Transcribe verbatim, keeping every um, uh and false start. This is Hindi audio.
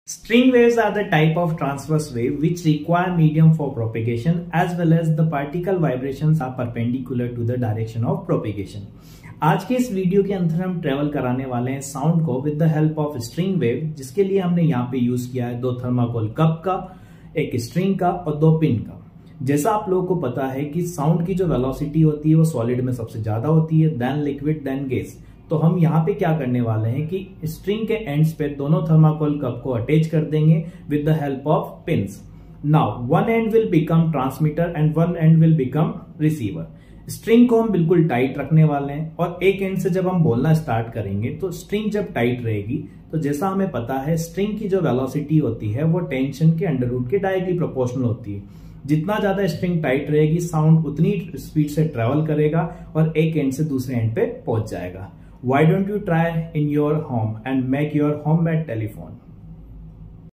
String waves are the type of transverse wave which require medium for propagation as well as the particle vibrations are perpendicular to the direction of propagation. आज के इस वीडियो के अंदर हम ट्रेवल कराने वाले हैं साउंड को with the help of string wave, जिसके लिए हमने यहाँ पे यूज किया है दो थर्माकोल कप का, एक स्ट्रिंग का और दो पिन का। जैसा आप लोगों को पता है कि साउंड की जो वेलोसिटी होती है वो सॉलिड में सबसे ज्यादा होती है, देन लिक्विड, देन गैस। तो हम यहाँ पे क्या करने वाले हैं कि स्ट्रिंग के एंड्स पे दोनों थर्माकोल कप को अटैच कर देंगे with the help of pins. Now one end will become transmitter and one end will become receiver. String को हम बिल्कुल टाइट रखने वाले हैं और एक एंड से जब हम बोलना स्टार्ट करेंगे तो स्ट्रिंग जब टाइट रहेगी तो जैसा हमें पता है स्ट्रिंग की जो वेलोसिटी होती है वो टेंशन के अंडर रूट के डायरेक्टली प्रोपोर्शनल होती है। जितना ज्यादा स्ट्रिंग टाइट रहेगी साउंड उतनी स्पीड से ट्रेवल करेगा और एक एंड से दूसरे एंड पे पहुंच जाएगा। Why don't you try in your home and make your homemade telephone?